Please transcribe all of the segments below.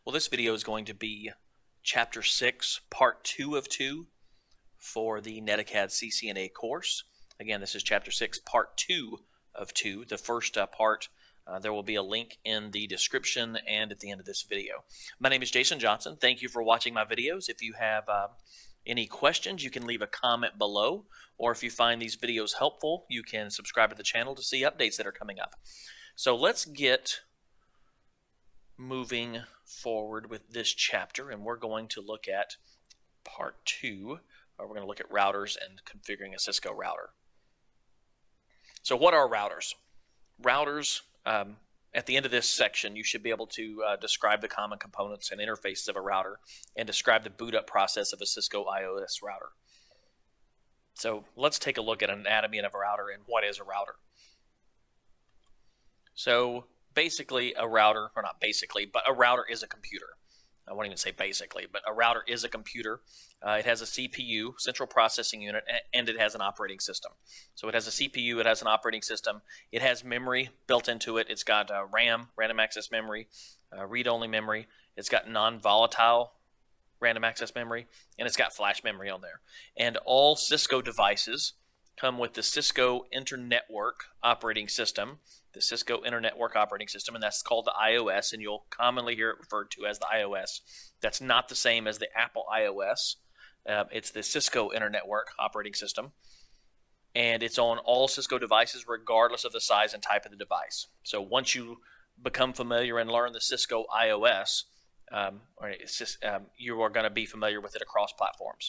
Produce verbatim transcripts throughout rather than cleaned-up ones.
Well, this video is going to be Chapter six, Part two of two for the Netacad C C N A course. Again, this is Chapter six, Part two of two. The first uh, part, uh, there will be a link in the description and at the end of this video. My name is Jason Johnson. Thank you for watching my videos. If you have uh, any questions, you can leave a comment below, or if you find these videos helpful, you can subscribe to the channel to see updates that are coming up. So let's get moving forward with this chapter, and we're going to look at part two. We're going to look at routers and configuring a Cisco router. So what are routers? Routers, um, at the end of this section, you should be able to uh, describe the common components and interfaces of a router and describe the boot up process of a Cisco I O S router. So let's take a look at an anatomy of a router and what is a router. So basically a router, or not basically, but a router is a computer. I won't even say basically, but a router is a computer. Uh, it has a C P U, central processing unit, and it has an operating system. So it has a C P U, it has an operating system, it has memory built into it. It's got uh, RAM, random access memory, uh, read-only memory. It's got non-volatile random access memory, and it's got flash memory on there. And all Cisco devices come with the Cisco Internetwork operating system, the Cisco Internetwork operating system, and that's called the I O S, and you'll commonly hear it referred to as the I O S. That's not the same as the Apple iOS. Uh, it's the Cisco Internetwork operating system, and it's on all Cisco devices regardless of the size and type of the device. So once you become familiar and learn the Cisco I O S, um, or it's just, um, you are going to be familiar with it across platforms.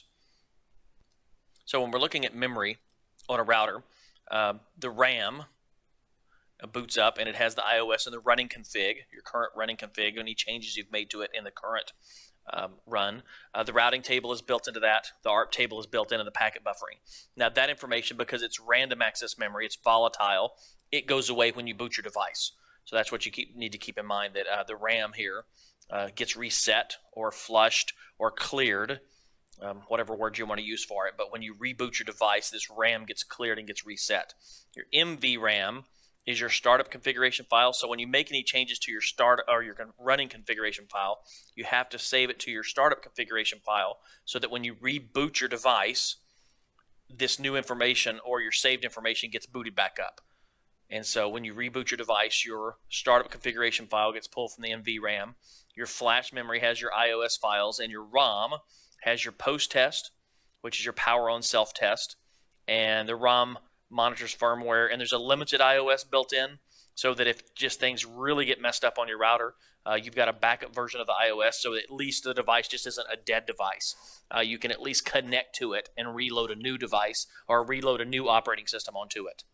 So when we're looking at memory on a router, uh, the RAM boots up and it has the I O S and the running config, your current running config, any changes you've made to it in the current um, run. Uh, the routing table is built into that. The A R P table is built into the packet buffering. Now that information, because it's random access memory, it's volatile, it goes away when you boot your device. So that's what you keep, need to keep in mind, that uh, the RAM here uh, gets reset or flushed or cleared, Um, whatever word you want to use for it. But when you reboot your device, this RAM gets cleared and gets reset. Your M V RAM is your startup configuration file. So when you make any changes to your start or your running configuration file, you have to save it to your startup configuration file so that when you reboot your device, this new information or your saved information gets booted back up. And so when you reboot your device, your startup configuration file gets pulled from the M V RAM. Your flash memory has your I O S files, and your ROM has your post test, which is your power on self test, and the ROM monitors firmware, and there's a limited I O S built in so that if just things really get messed up on your router, uh, you've got a backup version of the I O S so at least the device just isn't a dead device. Uh, you can at least connect to it and reload a new device or reload a new operating system onto it.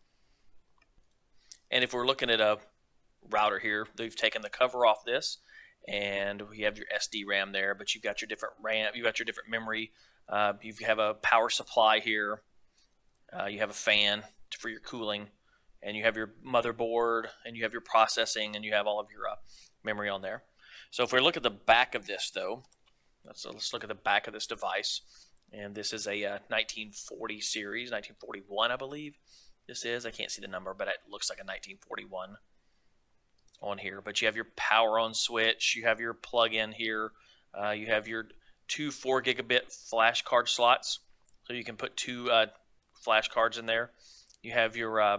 And if we're looking at a router here, they've taken the cover off this, and we have your S D RAM there, but you've got your different RAM, you've got your different memory, uh, you have a power supply here, uh, you have a fan for your cooling, and you have your motherboard, and you have your processing, and you have all of your uh, memory on there. So if we look at the back of this, though, let's, let's look at the back of this device, and this is a uh, nineteen forty series, nineteen forty-one, I believe this is. I can't see the number, but it looks like a nineteen forty-one. On here, but you have your power on switch, you have your plug-in here, uh, you have your two four gigabit flash card slots, so you can put two uh, flash cards in there. You have your uh,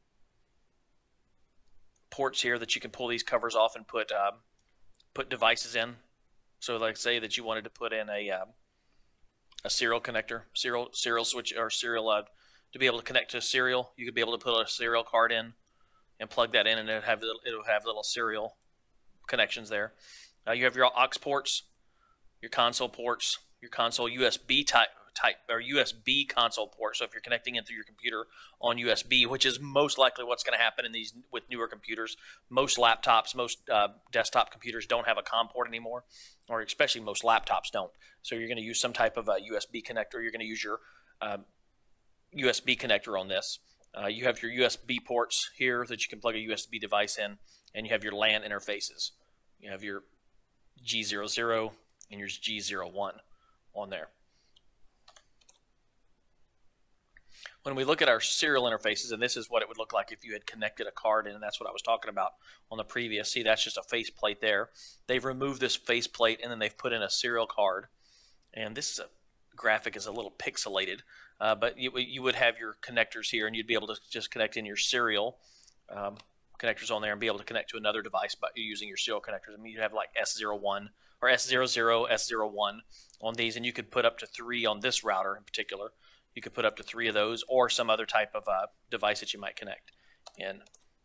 ports here that you can pull these covers off and put uh, put devices in. So, like, say that you wanted to put in a uh, a serial connector, serial serial switch, or serial uh, to be able to connect to a serial. You could be able to put a serial card in and plug that in, and it'll have it'll have little serial connections there. Uh, you have your aux ports, your console ports, your console U S B type type or U S B console port. So if you're connecting in through your computer on U S B, which is most likely what's going to happen in these with newer computers, most laptops, most uh, desktop computers don't have a COM port anymore, or especially most laptops don't. So you're going to use some type of a U S B connector. You're going to use your uh, U S B connector on this. Uh, you have your U S B ports here that you can plug a U S B device in, and you have your LAN interfaces. You have your G zero zero and your G zero one on there. When we look at our serial interfaces, and this is what it would look like if you had connected a card in, and that's what I was talking about on the previous. See, that's just a faceplate there. They've removed this faceplate, and then they've put in a serial card. And this is a graphic is a little pixelated, uh, but you, you would have your connectors here, and you'd be able to just connect in your serial um, connectors on there and be able to connect to another device by using your serial connectors. I mean, you have like S zero one or S zero zero, S zero one on these, and you could put up to three on this router in particular. You could put up to three of those or some other type of uh, device that you might connect in.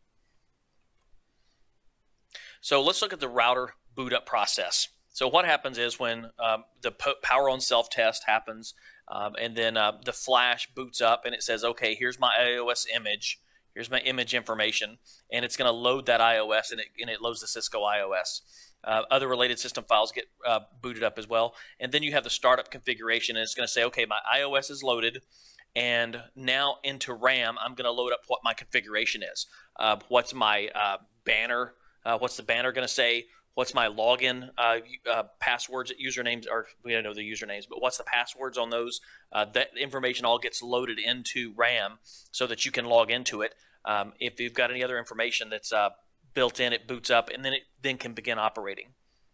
So let's look at the router boot up process. So what happens is when um, the power on self test happens, um, and then uh, the flash boots up and it says, okay, here's my iOS image, here's my image information, and it's going to load that iOS, and it, and it loads the Cisco iOS. Uh, other related system files get uh, booted up as well, and then you have the startup configuration, and it's going to say, okay, my iOS is loaded, and now into RAM, I'm going to load up what my configuration is. Uh, what's my uh, banner? Uh, what's the banner going to say? What's my login uh, uh, passwords, usernames, or we don't know the usernames, but what's the passwords on those? Uh, that information all gets loaded into RAM so that you can log into it. Um, if you've got any other information that's uh, built in, it boots up, and then it then can begin operating.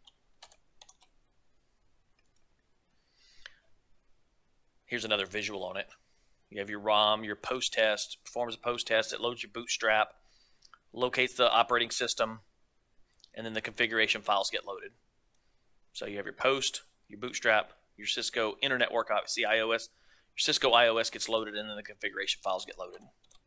Here's another visual on it. You have your ROM, your post test, performs a post test, it loads your bootstrap, locates the operating system, and then the configuration files get loaded. So you have your post, your bootstrap, your Cisco Internet Network, obviously iOS. Your Cisco iOS gets loaded, and then the configuration files get loaded.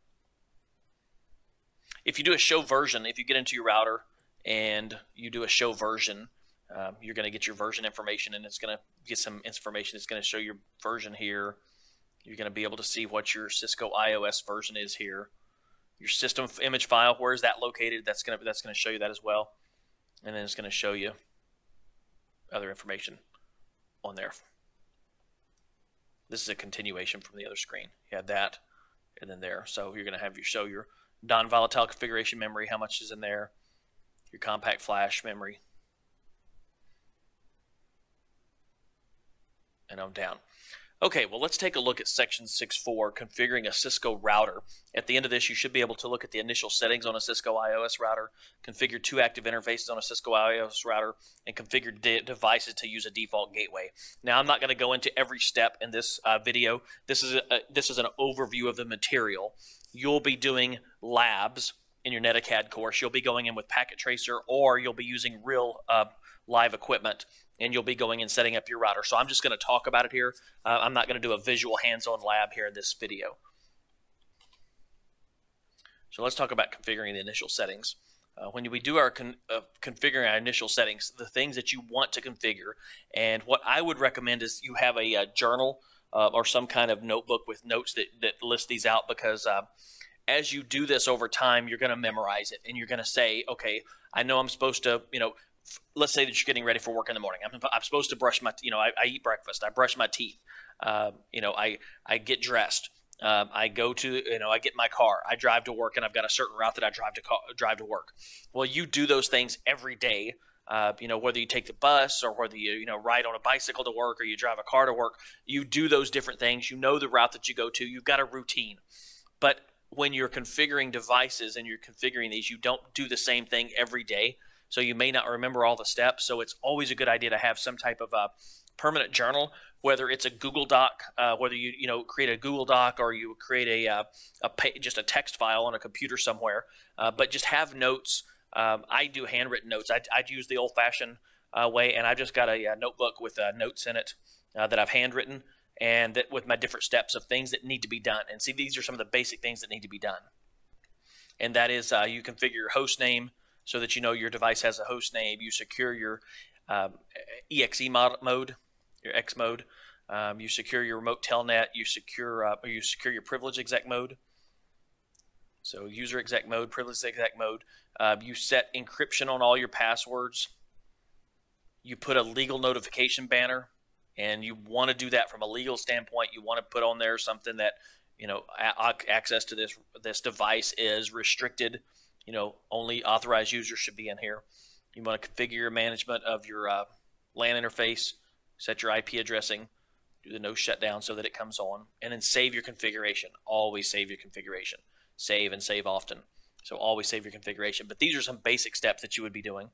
If you do a show version, if you get into your router and you do a show version, um, you're going to get your version information, and it's going to get some information. It's going to show your version here. You're going to be able to see what your Cisco iOS version is here. Your system image file, where is that located? That's going to that's going to show you that as well. And then it's going to show you other information on there. This is a continuation from the other screen. You had that, and then there. So you're going to have you show your non-volatile configuration memory, how much is in there, your compact flash memory, and on down. Okay, well, let's take a look at section six point four, configuring a Cisco router. At the end of this, you should be able to look at the initial settings on a Cisco iOS router, configure two active interfaces on a Cisco iOS router, and configure de devices to use a default gateway. Now, I'm not going to go into every step in this uh, video. This is, a, a, this is an overview of the material. You'll be doing labs in your Netacad course. You'll be going in with Packet Tracer, or you'll be using real uh, live equipment, and you'll be going and setting up your router. So I'm just going to talk about it here. Uh, I'm not going to do a visual hands-on lab here in this video. So let's talk about configuring the initial settings. Uh, when we do our con uh, configuring our initial settings, the things that you want to configure, and what I would recommend is you have a, a journal uh, or some kind of notebook with notes that, that list these out, because uh, as you do this over time, you're going to memorize it, and you're going to say, okay, I know I'm supposed to, you know, let's say that you're getting ready for work in the morning. I'm, I'm supposed to brush my, you know, I, I eat breakfast. I brush my teeth. Uh, you know, I, I get dressed. Um, I go to, you know, I get in my car. I drive to work, and I've got a certain route that I drive to call, drive to work. Well, you do those things every day. Uh, you know, whether you take the bus or whether you, you know, ride on a bicycle to work or you drive a car to work, you do those different things. You know the route that you go to. You've got a routine. But when you're configuring devices and you're configuring these, you don't do the same thing every day. So you may not remember all the steps. So it's always a good idea to have some type of a permanent journal, whether it's a Google Doc, uh, whether you you know create a Google Doc or you create a, uh, a pay, just a text file on a computer somewhere. Uh, but just have notes. Um, I do handwritten notes. I'd, I'd use the old-fashioned uh, way, and I've just got a, a notebook with uh, notes in it uh, that I've handwritten, and that with my different steps of things that need to be done. And see, these are some of the basic things that need to be done. And that is uh, you configure your host name, so that you know your device has a host name. You secure your um, E X E mod mode, your X mode. Um, you secure your remote telnet. You secure uh, or you secure your privilege exec mode. So user exec mode, privilege exec mode. Uh, you set encryption on all your passwords. You put a legal notification banner, and you want to do that from a legal standpoint. You want to put on there something that, you know, access to this this device is restricted. You know, only authorized users should be in here. You want to configure your management of your uh, LAN interface, set your I P addressing, do the no shutdown so that it comes on, and then save your configuration. Always save your configuration. Save and save often. So always save your configuration. But these are some basic steps that you would be doing.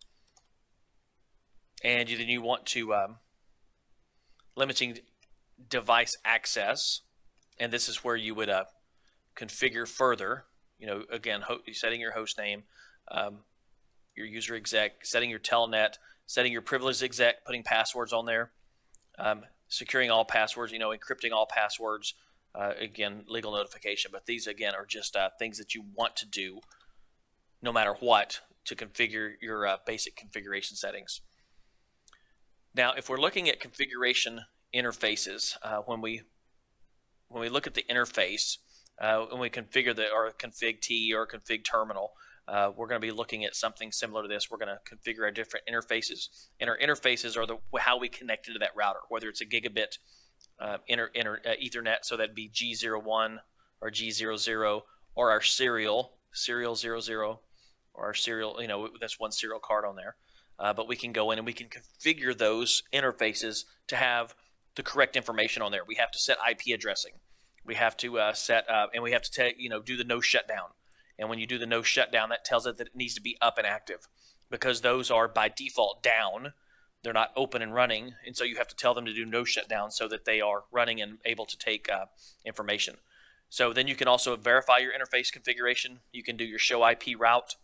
And then you want to um, limiting device access, and this is where you would uh, configure further. You know, again, setting your host name, um, your user exec, setting your telnet, setting your privileged exec, putting passwords on there, um, securing all passwords, you know, encrypting all passwords, uh, again, legal notification. But these, again, are just uh, things that you want to do no matter what to configure your uh, basic configuration settings. Now, if we're looking at configuration interfaces, uh, when we when we look at the interface, uh, when we configure the or config T or config terminal, uh, we're going to be looking at something similar to this. We're going to configure our different interfaces, and our interfaces are the how we connect into that router, whether it's a gigabit uh, inter, inter, uh, Ethernet, so that'd be G zero one or G zero zero, or our serial serial zero zero, or our serial. You know, that's one serial card on there. Uh, but we can go in and we can configure those interfaces to have the correct information on there. We have to set I P addressing. We have to uh, set, uh, and we have to take, you know, do the no shutdown. And when you do the no shutdown, that tells it that it needs to be up and active, because those are by default down. They're not open and running, and so you have to tell them to do no shutdown so that they are running and able to take uh, information. So then you can also verify your interface configuration. You can do your show I P route.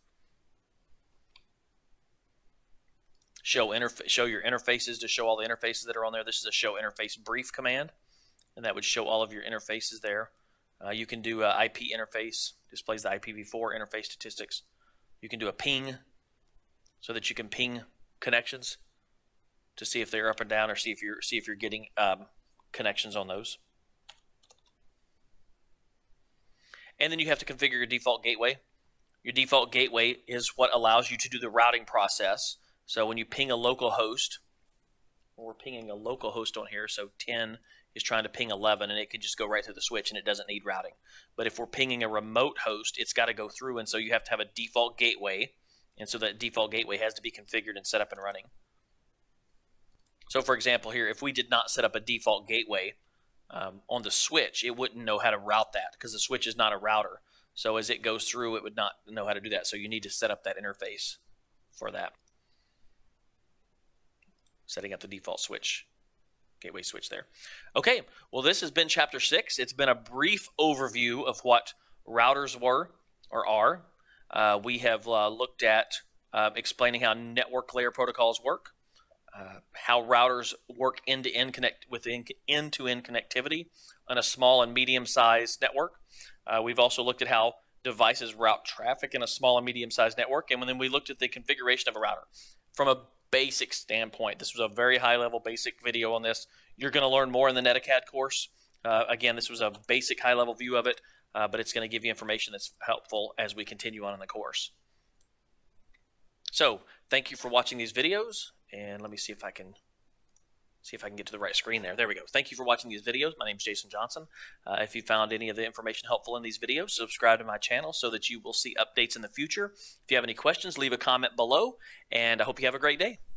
Show, show your interfaces to show all the interfaces that are on there. This is a show interface brief command, and that would show all of your interfaces there. Uh, you can do a I P interface, displays the I P v four interface statistics. You can do a ping, so that you can ping connections to see if they're up and down, or see if you're see if you're getting um, connections on those. And then you have to configure your default gateway. Your default gateway is what allows you to do the routing process. So when you ping a local host, we're pinging a local host on here, so ten is trying to ping eleven, and it can just go right through the switch, and it doesn't need routing. But if we're pinging a remote host, it's got to go through, and so you have to have a default gateway, and so that default gateway has to be configured and set up and running. So for example here, if we did not set up a default gateway um, on the switch, it wouldn't know how to route that, because the switch is not a router. So as it goes through, it would not know how to do that. So you need to set up that interface for that. Setting up the default switch, gateway switch there. Okay, well, this has been chapter six. It's been a brief overview of what routers were or are. Uh, we have uh, looked at uh, explaining how network layer protocols work, uh, how routers work end-to-end connect with end-to-end connectivity on a small and medium-sized network. Uh, we've also looked at how devices route traffic in a small and medium-sized network, and then we looked at the configuration of a router from a basic standpoint. This was a very high-level basic video on this. You're going to learn more in the NetAcad course. Uh, again, this was a basic high-level view of it, uh, but it's going to give you information that's helpful as we continue on in the course. So, thank you for watching these videos, and let me see if I can see if I can get to the right screen there. There we go. Thank you for watching these videos. My name is Jason Johnson. Uh, if you found any of the information helpful in these videos, subscribe to my channel so that you will see updates in the future. If you have any questions, leave a comment below, and I hope you have a great day.